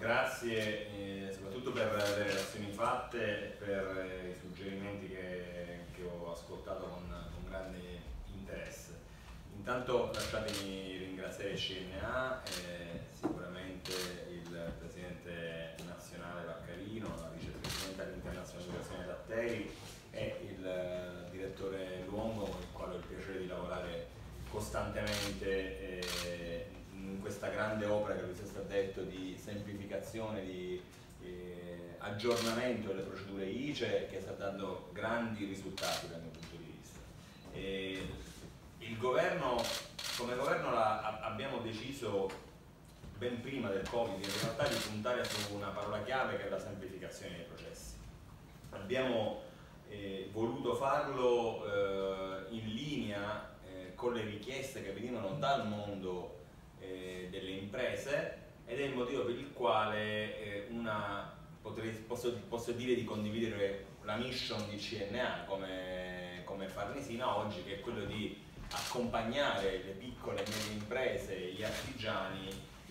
Grazie soprattutto per le relazioni fatte e per i suggerimenti che ho ascoltato con grande interesse. Intanto lasciatemi ringraziare il CNA, sicuramente il Presidente nazionale Vaccarino, la Vicepresidente dell'Internazionale Educazione Datteri e il Direttore Luongo, con il quale ho il piacere di lavorare costantemente in questa grande opera che vi è stato detto di semplificazione, di aggiornamento delle procedure ICE, che sta dando grandi risultati dal mio punto di vista. Il governo, come governo abbiamo deciso ben prima del Covid in realtà di puntare su una parola chiave che è la semplificazione dei processi. Abbiamo voluto farlo in linea con le richieste che venivano dal mondo delle imprese, ed è il motivo per il quale posso dire di condividere la mission di CNA come Farnesina oggi, che è quello di accompagnare le piccole e medie imprese, gli artigiani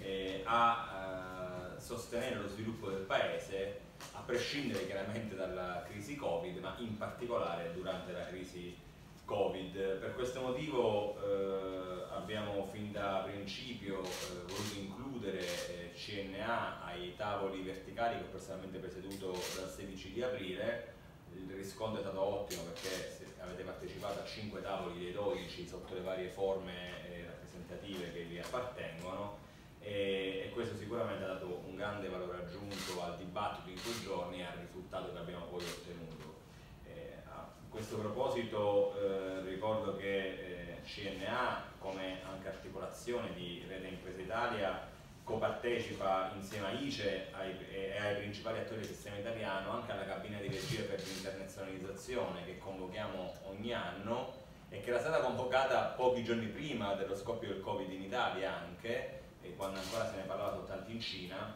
a sostenere lo sviluppo del paese, a prescindere chiaramente dalla crisi Covid, ma in particolare durante la crisi Covid. Per questo motivo abbiamo fin da principio voluto includere CNA ai tavoli verticali che ho personalmente presieduto dal 16 di aprile. Il riscontro è stato ottimo perché avete partecipato a 5 tavoli dei 12 sotto le varie forme rappresentative che vi appartengono, e questo sicuramente ha dato un grande valore aggiunto al dibattito in quei giorni e al risultato che abbiamo poi ottenuto. A questo proposito ricordo che CNA, come anche articolazione di Rete Impresa Italia, copartecipa insieme a ICE e ai principali attori del sistema italiano anche alla cabina di regia per l'internazionalizzazione che convochiamo ogni anno, e che era stata convocata pochi giorni prima dello scoppio del Covid in Italia anche, quando ancora se ne parlava soltanto in Cina,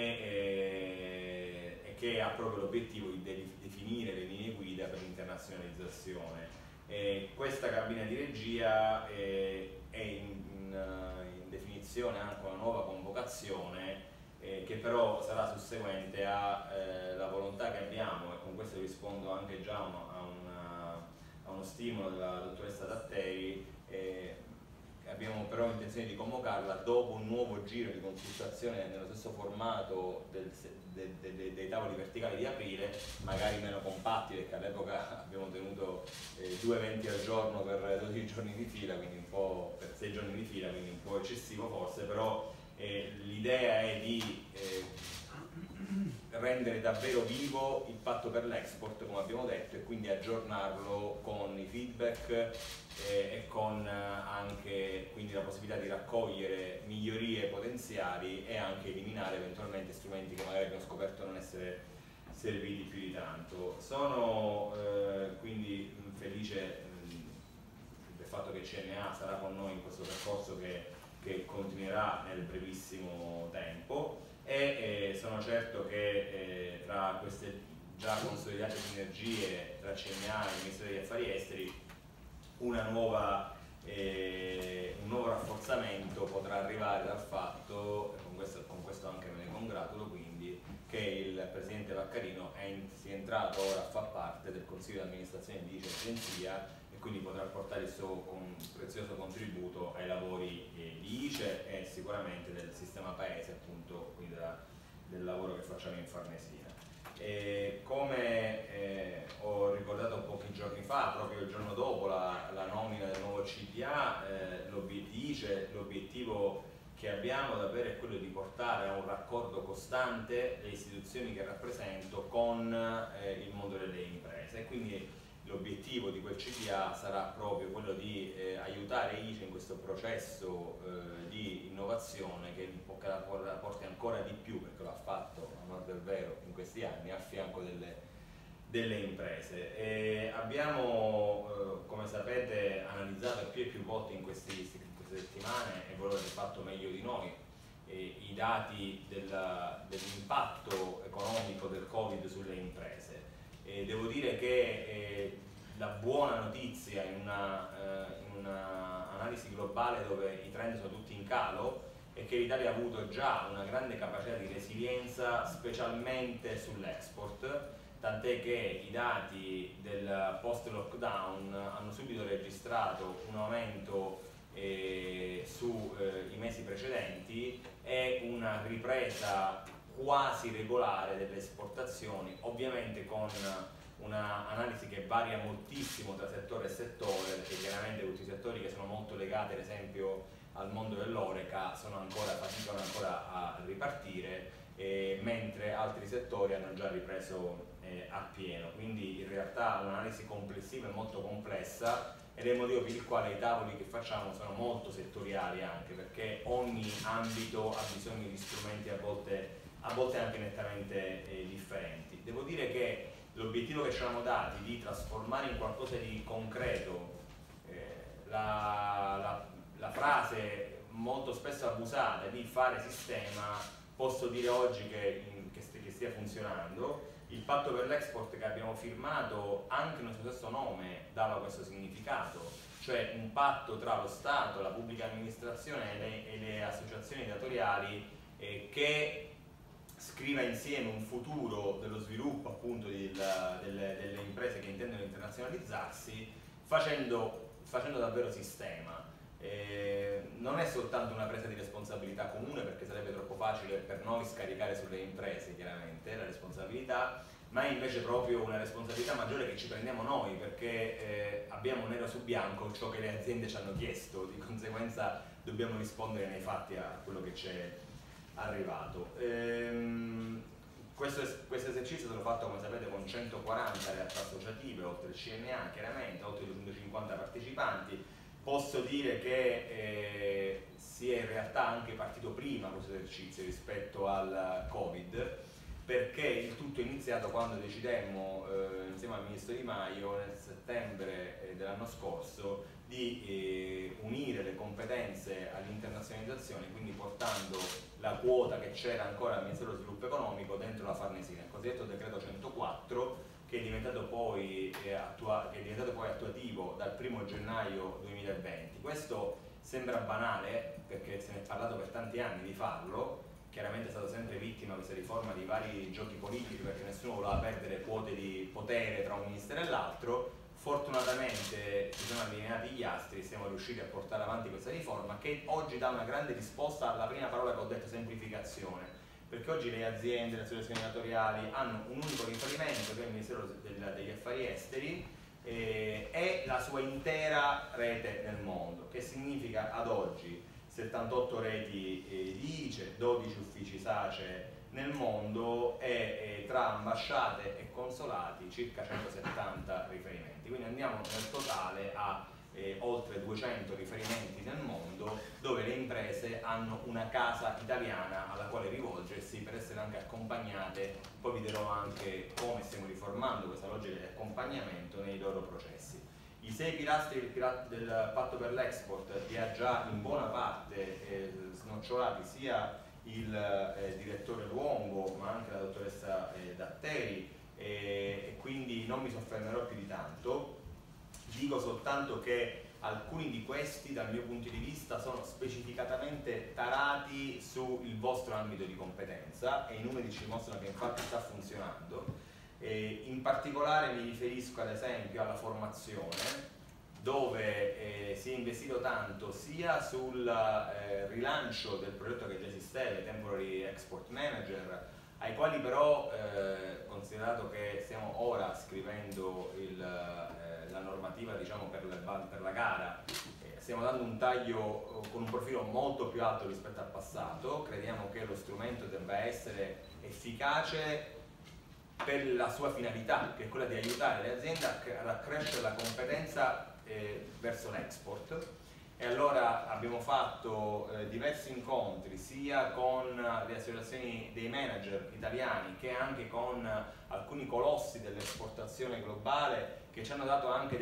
e che ha proprio l'obiettivo di definire le linee guida per l'internazionalizzazione. Questa cabina di regia è in definizione anche una nuova convocazione che però sarà susseguente alla volontà che abbiamo, e con questo rispondo anche già a uno stimolo della dottoressa Datteri. Abbiamo però intenzione di convocarla dopo un nuovo giro di consultazione nello stesso formato dei tavoli verticali di aprile, magari meno compatti, perché all'epoca abbiamo tenuto 2 eventi al giorno per 12 giorni di fila, quindi un po' per 6 giorni di fila, quindi un po' eccessivo forse, però l'idea è di rendere davvero vivo il patto per l'export, come abbiamo detto, e quindi aggiornarlo con i feedback e con anche quindi la possibilità di raccogliere migliorie potenziali e anche eliminare eventualmente strumenti che magari abbiamo scoperto non essere serviti più di tanto. Sono quindi felice del fatto che CNA sarà con noi in questo percorso che continuerà nel brevissimo tempo, e sono certo che tra queste già consolidate sinergie tra CNA e il Ministero degli Affari Esteri un nuovo rafforzamento potrà arrivare dal fatto, e con questo anche me ne congratulo, quindi, che il Presidente Vaccarino sia entrato ora a far parte del Consiglio di amministrazione di ICE Agenzia, e quindi potrà portare il suo prezioso contributo ai lavori di ICE e sicuramente del sistema paese, appunto, quindi del lavoro che facciamo in Farnesina. Come ho ricordato pochi giorni fa, proprio il giorno dopo la nomina del nuovo CDA, l'obiettivo che abbiamo davvero è quello di portare a un raccordo costante le istituzioni che rappresento con il mondo delle imprese, e quindi l'obiettivo di quel CDA sarà proprio quello di aiutare ICE in questo processo di innovazione che la porti ancora di più, perché l'ha fatto a onor del vero in questi anni a fianco delle imprese. Abbiamo, come sapete, analizzato più e più volte in queste settimane, e voi l'avete fatto meglio di noi, i dati dell'impatto economico del Covid sulle imprese. Devo dire che la buona notizia in una analisi globale dove i trend sono tutti in calo è che l'Italia ha avuto già una grande capacità di resilienza, specialmente sull'export, tant'è che i dati del post-lockdown hanno subito registrato un aumento sui mesi precedenti e una ripresa quasi regolare delle esportazioni, ovviamente con un'analisi che varia moltissimo tra settore e settore, perché chiaramente tutti i settori che sono molto legati ad esempio al mondo dell'Oreca faticano ancora a ripartire, mentre altri settori hanno già ripreso a pieno. Quindi in realtà un'analisi complessiva e molto complessa, ed è il motivo per il quale i tavoli che facciamo sono molto settoriali, anche perché ogni ambito ha bisogno di strumenti a volte anche nettamente differenti. Devo dire che l'obiettivo che ci eravamo dati di trasformare in qualcosa di concreto la frase molto spesso abusata di fare sistema, posso dire oggi che stia funzionando. Il patto per l'export che abbiamo firmato, anche nel suo stesso nome, dava questo significato, cioè un patto tra lo Stato, la pubblica amministrazione e le associazioni datoriali che scriva insieme un futuro dello sviluppo appunto delle imprese che intendono internazionalizzarsi, facendo davvero sistema. Non è soltanto una presa di responsabilità comune, perché sarebbe troppo facile per noi scaricare sulle imprese chiaramente la responsabilità, ma è invece proprio una responsabilità maggiore che ci prendiamo noi, perché abbiamo nero su bianco ciò che le aziende ci hanno chiesto, di conseguenza dobbiamo rispondere nei fatti a quello che c'è arrivato. Questo esercizio è stato fatto, come sapete, con 140 realtà associative, oltre il CNA chiaramente, oltre 250 partecipanti. Posso dire che si è in realtà anche partito prima questo esercizio rispetto al Covid, perché il tutto è iniziato quando decidemmo insieme al ministro Di Maio nel settembre dell'anno scorso di unire le competenze all'internazionalizzazione, quindi portando la quota che c'era ancora al Ministero dello Sviluppo Economico dentro la Farnesina, il cosiddetto decreto 104, che è diventato poi attuativo dal 1° gennaio 2020. Questo sembra banale, perché se ne è parlato per tanti anni di farlo, chiaramente è stato sempre vittima questa riforma di vari giochi politici, perché nessuno voleva perdere quote di potere tra un ministero e l'altro. Fortunatamente si sono allineati gli astri e siamo riusciti a portare avanti questa riforma, che oggi dà una grande risposta alla prima parola che ho detto, semplificazione, perché oggi le aziende, le associazioni datoriali hanno un unico riferimento, che è il Ministero degli Affari Esteri, e la sua intera rete nel mondo, che significa ad oggi 78 reti di ICE, 12 uffici SACE nel mondo e tra ambasciate e consolati circa 170 riferimenti. Quindi andiamo nel totale a oltre 200 riferimenti nel mondo, dove le imprese hanno una casa italiana alla quale rivolgersi per essere anche accompagnate. Poi vi dirò anche come stiamo riformando questa logica di accompagnamento nei loro processi. I 6 pilastri del patto per l'export li ha già in buona parte snocciolati sia il direttore Luongo ma anche la dottoressa Datteri, e quindi non mi soffermerò più di tanto. Dico soltanto che alcuni di questi, dal mio punto di vista, sono specificatamente tarati sul vostro ambito di competenza, e i numeri ci mostrano che infatti sta funzionando. In particolare mi riferisco ad esempio alla formazione, dove si è investito tanto sia sul rilancio del progetto che già esisteva, i Temporary Export Manager, ai quali però, considerato che stiamo ora scrivendo la normativa, diciamo, per la gara, stiamo dando un taglio con un profilo molto più alto rispetto al passato. Crediamo che lo strumento debba essere efficace per la sua finalità, che è quella di aiutare le aziende ad accrescere la competenza verso l'export. E allora abbiamo fatto diversi incontri sia con le associazioni dei manager italiani che anche con alcuni colossi dell'esportazione globale, che ci hanno dato anche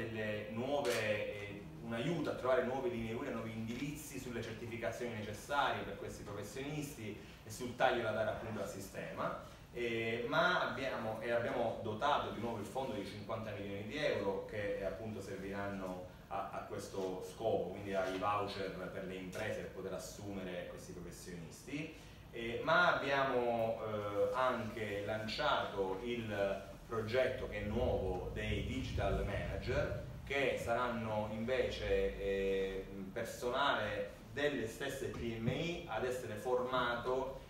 un aiuto a trovare nuove linee guida, nuovi indirizzi sulle certificazioni necessarie per questi professionisti e sul taglio da dare appunto al sistema. Ma abbiamo dotato di nuovo il fondo di 50 milioni di euro che appunto serviranno a questo scopo, quindi ai voucher per le imprese per poter assumere questi professionisti, ma abbiamo anche lanciato il progetto che è nuovo dei digital manager, che saranno invece personale delle stesse PMI ad essere formato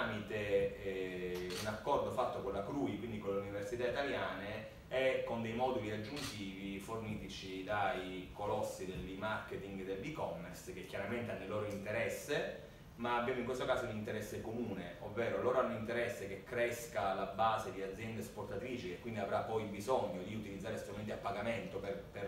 tramite un accordo fatto con la CRUI, quindi con le università italiane, e con dei moduli aggiuntivi fornitici dai colossi dell'e-marketing e dell'e-commerce, che chiaramente hanno il loro interesse, ma abbiamo in questo caso un interesse comune, ovvero loro hanno interesse che cresca la base di aziende esportatrici, e quindi avrà poi bisogno di utilizzare strumenti a pagamento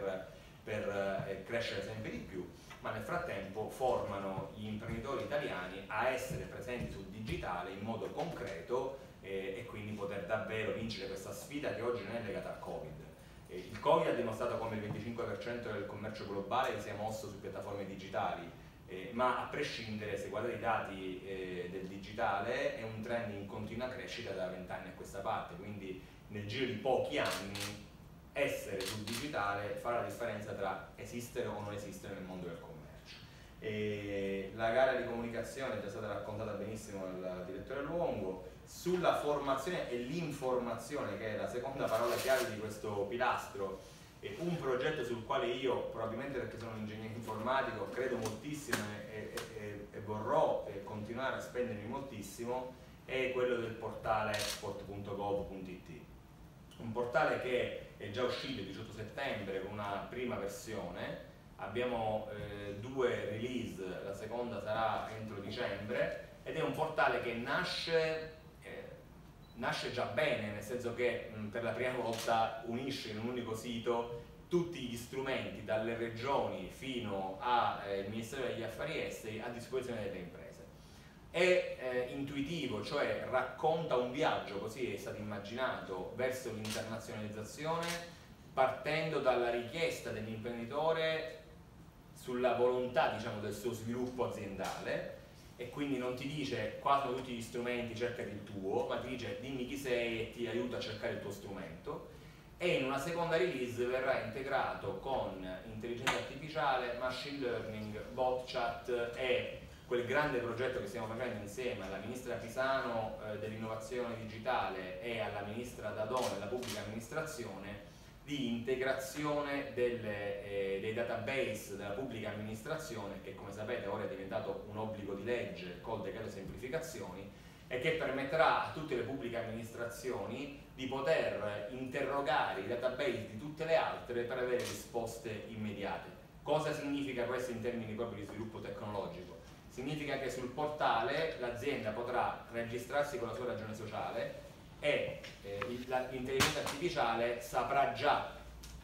per crescere sempre di più, ma nel frattempo formano gli imprenditori italiani a essere presenti sul digitale in modo concreto, e quindi poter davvero vincere questa sfida che oggi non è legata al Covid. Il Covid ha dimostrato come il 25% del commercio globale sia mosso su piattaforme digitali, ma a prescindere, se guardate i dati del digitale, è un trend in continua crescita da 20 anni a questa parte, quindi nel giro di pochi anni essere sul digitale fa la differenza tra esistere o non esistere nel mondo del commercio. La gara di comunicazione è già stata raccontata benissimo dal direttore Luongo. Sulla formazione e l'informazione, che è la seconda parola chiave di questo pilastro, un progetto sul quale io, probabilmente perché sono un ingegnere informatico, credo moltissimo e vorrò continuare a spendermi moltissimo, è quello del portale export.gov.it. Un portale che è già uscito il 18 settembre con una prima versione, abbiamo 2 release, la seconda sarà entro dicembre, ed è un portale che nasce già bene, nel senso che per la prima volta unisce in un unico sito tutti gli strumenti, dalle regioni fino al Ministero degli Affari Esteri, a disposizione delle imprese. È intuitivo, cioè racconta un viaggio, così è stato immaginato, verso l'internazionalizzazione, partendo dalla richiesta dell'imprenditore sulla volontà, diciamo, del suo sviluppo aziendale, e quindi non ti dice qua sono tutti gli strumenti, cercati il tuo, ma ti dice dimmi chi sei e ti aiuta a cercare il tuo strumento. E in una seconda release verrà integrato con intelligenza artificiale, machine learning, bot chat e quel grande progetto che stiamo facendo insieme alla ministra Pisano dell'innovazione digitale e alla ministra Dadone della pubblica amministrazione, di integrazione dei database della pubblica amministrazione, che come sapete ora è diventato un obbligo di legge col decreto semplificazioni, e che permetterà a tutte le pubbliche amministrazioni di poter interrogare i database di tutte le altre per avere risposte immediate. Cosa significa questo in termini proprio di sviluppo tecnologico? Significa che sul portale l'azienda potrà registrarsi con la sua ragione sociale e l'intelligenza artificiale saprà già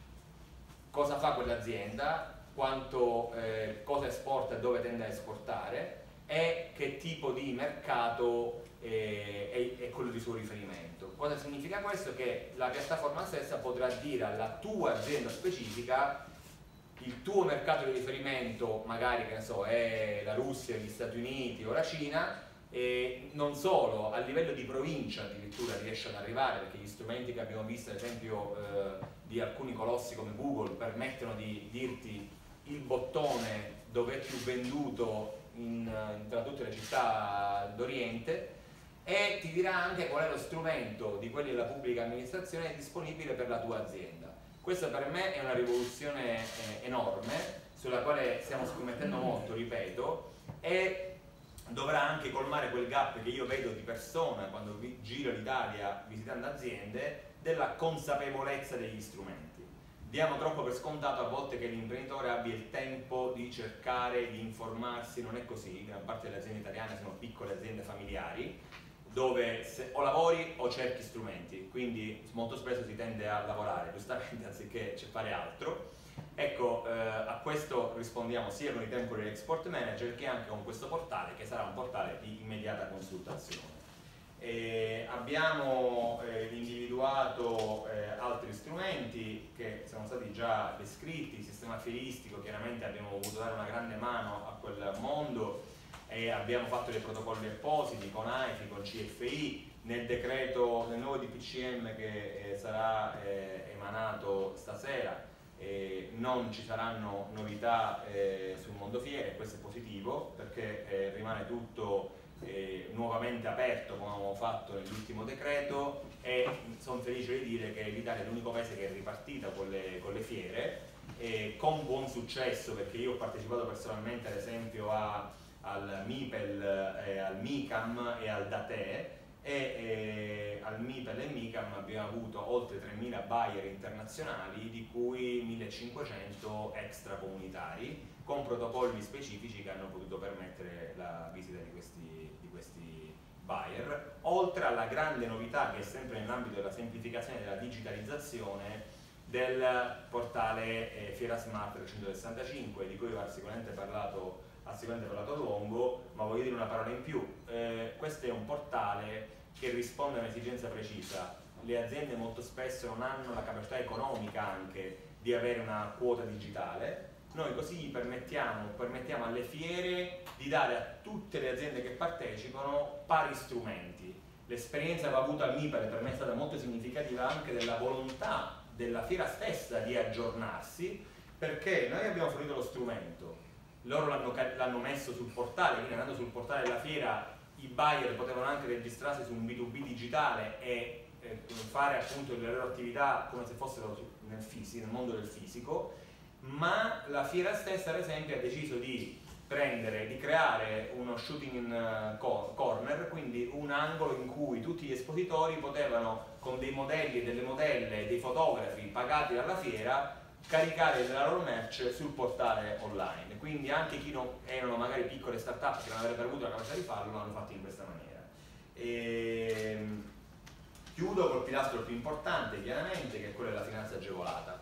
cosa fa quell'azienda, cosa esporta e dove tende a esportare, e che tipo di mercato è quello di suo riferimento. Cosa significa questo? Che la piattaforma stessa potrà dire alla tua azienda specifica il tuo mercato di riferimento, magari che ne so, è la Russia, gli Stati Uniti o la Cina, e non solo, a livello di provincia addirittura riesce ad arrivare, perché gli strumenti che abbiamo visto ad esempio di alcuni colossi come Google permettono di dirti il bottone dove è più venduto tra tutte le città d'Oriente, e ti dirà anche qual è lo strumento di quelli della pubblica amministrazione disponibile per la tua azienda. Questa per me è una rivoluzione enorme, sulla quale stiamo scommettendo molto, ripeto, e dovrà anche colmare quel gap che io vedo di persona quando giro l'Italia visitando aziende, della consapevolezza degli strumenti. Diamo troppo per scontato a volte che l'imprenditore abbia il tempo di cercare, di informarsi. Non è così, gran parte delle aziende italiane sono piccole aziende familiari, dove o lavori o cerchi strumenti, quindi molto spesso si tende a lavorare giustamente anziché fare altro. Ecco, a questo rispondiamo sia con i temporary export manager che anche con questo portale, che sarà un portale di immediata consultazione. Abbiamo individuato altri strumenti che sono stati già descritti. Il sistema fieristico, chiaramente abbiamo voluto dare una grande mano a quel mondo e abbiamo fatto dei protocolli appositi con AIFI, con CFI, nel decreto, nel nuovo DPCM che sarà emanato stasera. non ci saranno novità sul mondo fiere, questo è positivo perché rimane tutto nuovamente aperto come abbiamo fatto nell'ultimo decreto, e sono felice di dire che l'Italia è l'unico paese che è ripartita con le fiere, con buon successo, perché io ho partecipato personalmente ad esempio al MIPEL, al MICAM e al DATE, e al MIPEL e MICAM abbiamo avuto oltre 3.000 buyer internazionali, di cui 1.500 extracomunitari, con protocolli specifici che hanno potuto permettere la visita di questi buyer, oltre alla grande novità che è sempre nell'ambito della semplificazione e della digitalizzazione del portale Fiera Smart 365, di cui ha sicuramente parlato a lungo, ma voglio dire una parola in più. Questo è un portale che risponde a un'esigenza precisa. Le aziende molto spesso non hanno la capacità economica anche di avere una quota digitale. Noi così permettiamo alle fiere di dare a tutte le aziende che partecipano pari strumenti. L'esperienza che ho avuto al MIPEL per me è stata molto significativa anche della volontà della fiera stessa di aggiornarsi, perché noi abbiamo fornito lo strumento, loro l'hanno messo sul portale, quindi andando sul portale della fiera i buyer potevano anche registrarsi su un B2B digitale e fare appunto le loro attività come se fossero nel mondo del fisico, ma la fiera stessa ad esempio ha deciso di creare uno shooting in corner, quindi un angolo in cui tutti gli espositori potevano, con dei modelli e delle modelle, dei fotografi pagati dalla fiera, caricare la loro merce sul portale online. Quindi anche chi non erano magari piccole start-up che non avrebbero avuto la capacità di farlo, l'hanno fatto in questa maniera. Chiudo col pilastro più importante, chiaramente, che è quello della finanza agevolata.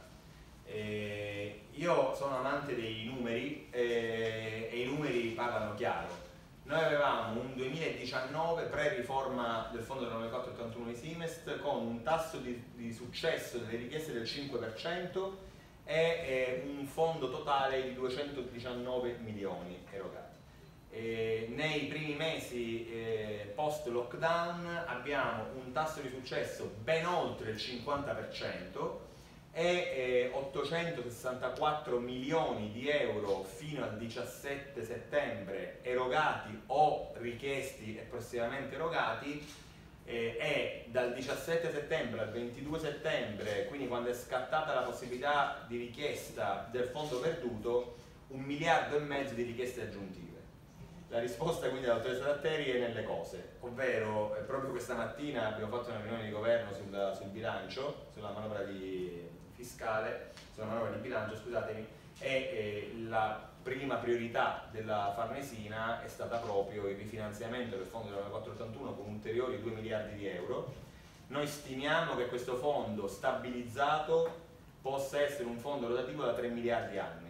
Io sono amante dei numeri e i numeri parlano chiaro. Noi avevamo un 2019 pre-riforma del fondo del 9481 di Simest con un tasso di successo delle richieste del 5% e un fondo totale di 219 milioni erogati. Nei primi mesi post lockdown abbiamo un tasso di successo ben oltre il 50% e 864 milioni di euro fino al 17 settembre erogati o richiesti e prossimamente erogati, e dal 17 settembre al 22 settembre, quindi quando è scattata la possibilità di richiesta del fondo perduto, 1,5 miliardi di richieste aggiuntive. La risposta quindi dall'autorità Latteri è nelle cose, ovvero proprio questa mattina abbiamo fatto una riunione di governo sul bilancio, sulla manovra sulla manovra di bilancio, scusatemi, e la prima priorità della Farnesina è stata proprio il rifinanziamento del fondo del 9481 con ulteriori 2 miliardi di euro. Noi stimiamo che questo fondo stabilizzato possa essere un fondo rotativo da 3 miliardi anni.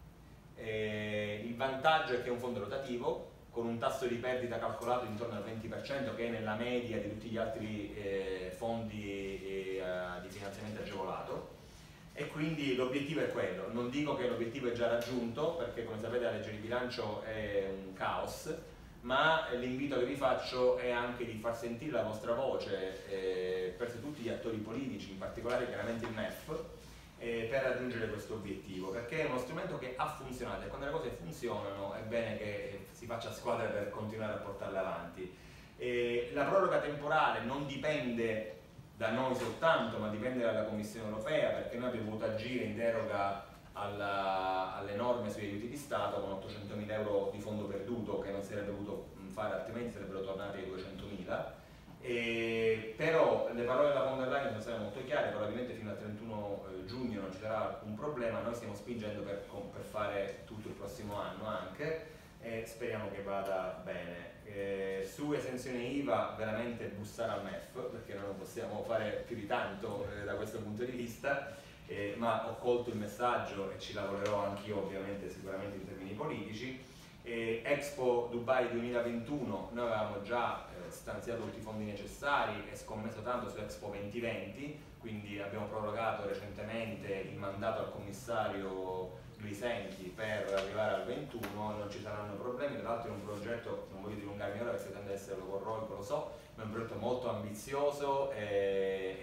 Il vantaggio è che è un fondo rotativo con un tasso di perdita calcolato intorno al 20%, che è nella media di tutti gli altri fondi di finanziamento agevolato, e quindi l'obiettivo è quello. Non dico che l'obiettivo è già raggiunto, perché come sapete la legge di bilancio è un caos, ma l'invito che vi faccio è anche di far sentire la vostra voce per tutti gli attori politici, in particolare chiaramente il MEF, per raggiungere questo obiettivo, perché è uno strumento che ha funzionato, e quando le cose funzionano è bene che si faccia squadra per continuare a portarle avanti. La proroga temporale non dipende da noi soltanto, ma dipende dalla Commissione Europea, perché noi abbiamo voluto agire in deroga alle norme sugli aiuti di Stato con 800.000 euro di fondo perduto, che non si sarebbe voluto fare, altrimenti sarebbero tornati ai 200.000. Però le parole della von der Leyen sono state molto chiare, probabilmente fino al 31 giugno non ci sarà alcun problema. Noi stiamo spingendo per fare tutto il prossimo anno anche, e speriamo che vada bene. Su esenzione IVA veramente bussare al MEF, perché non possiamo fare più di tanto da questo punto di vista, ma ho colto il messaggio e ci lavorerò anch'io ovviamente sicuramente in termini politici. Expo Dubai 2021 noi avevamo già stanziato tutti i fondi necessari e scommesso tanto su Expo 2020, quindi abbiamo prorogato recentemente il mandato al commissario Grisenti per arrivare al 21, non ci saranno problemi. Tra l'altro è un progetto, non voglio dilungarmi ora perché tende ad essere logorroico, lo so, ma è un progetto molto ambizioso e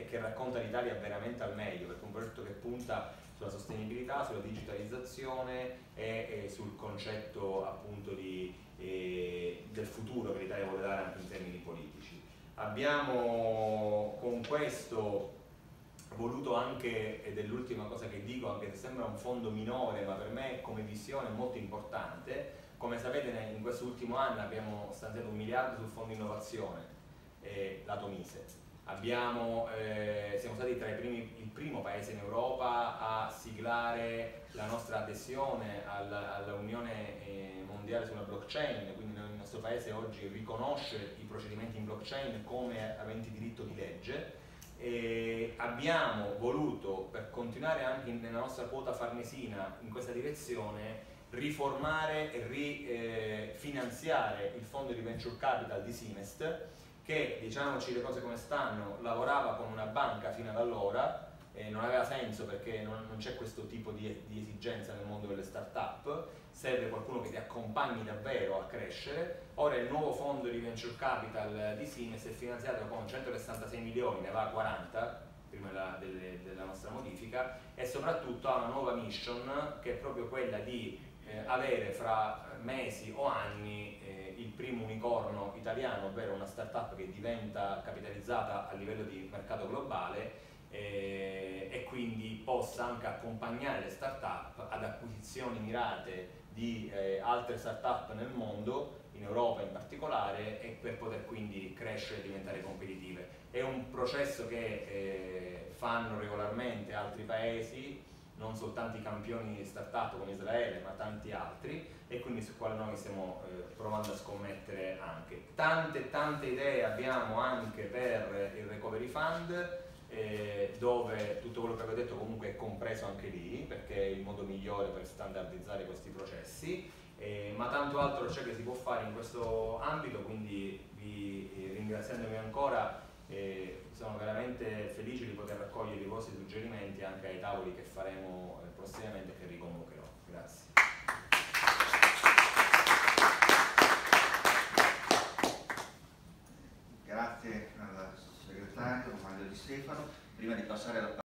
che racconta l'Italia veramente al meglio, perché è un progetto che punta sulla sostenibilità, sulla digitalizzazione e sul concetto appunto del futuro che l'Italia vuole dare anche in termini politici. Abbiamo con questo voluto anche, ed è l'ultima cosa che dico, anche se sembra un fondo minore, ma per me come visione è molto importante. Come sapete in questo ultimo anno abbiamo stanziato 1 miliardo sul fondo innovazione, lato Mise. Siamo stati tra il primo paese in Europa a siglare la nostra adesione alla Unione Mondiale sulla blockchain, quindi il nostro paese oggi riconosce i procedimenti in blockchain come aventi diritto di legge. E abbiamo voluto, per continuare anche nella nostra quota farnesina in questa direzione, riformare e rifinanziare il fondo di venture capital di Simest, che, diciamoci le cose come stanno, lavorava con una banca fino ad allora, non aveva senso perché non c'è questo tipo di esigenza nel mondo delle start-up, serve qualcuno che ti accompagni davvero a crescere. Ora il nuovo fondo di venture capital di Simest è finanziato con 166 milioni, ne va a 40 prima della nostra modifica, e soprattutto ha una nuova mission che è proprio quella di avere fra mesi o anni il primo unicorno italiano, ovvero una startup che diventa capitalizzata a livello di mercato globale e quindi possa anche accompagnare le startup ad acquisizioni mirate di altre startup nel mondo, in Europa in particolare, e per poter quindi crescere e diventare competitive. È un processo che fanno regolarmente altri paesi, non soltanto i campioni di startup come Israele, ma tanti altri, e quindi su quale noi stiamo provando a scommettere anche. Tante idee abbiamo anche per il Recovery Fund, dove tutto quello che avevo detto comunque è compreso anche lì, perché è il modo migliore per standardizzare questi processi, ma tanto altro c'è che si può fare in questo ambito, quindi ringraziandovi ancora, sono veramente felice di poter raccogliere i vostri suggerimenti anche ai tavoli che faremo prossimamente e che riconvocherò. Grazie. Grazie al sottosegretario Mario Di Stefano. Prima di passare alla